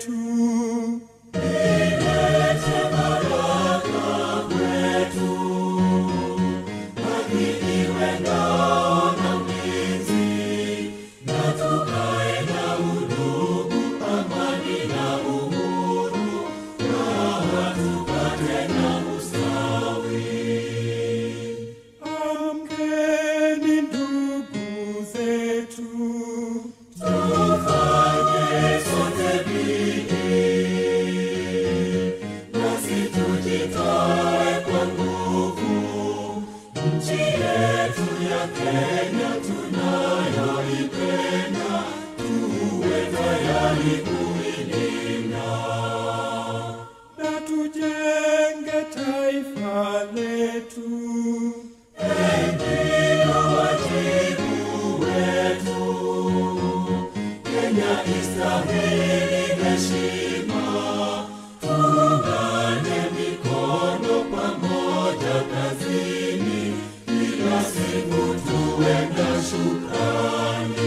wetu. Ilete baraka kwetu, haki iwe ngao na mlinzi, na tukae na udugu, amani na uhuru, raha tupate na ustawi. Amkeni ndugu zetu, tufanye sote bidii, nasi tujitoe kwa nguvu, nchi yetu ya Kenya tunayoipenda, tuwe tayari kuilinda. na tujenge taifa letu. Ndio wajibu wetu, Kenya istahili heshima, tuungane mikono pamoja kazini, kila siku tuwe na shukrani.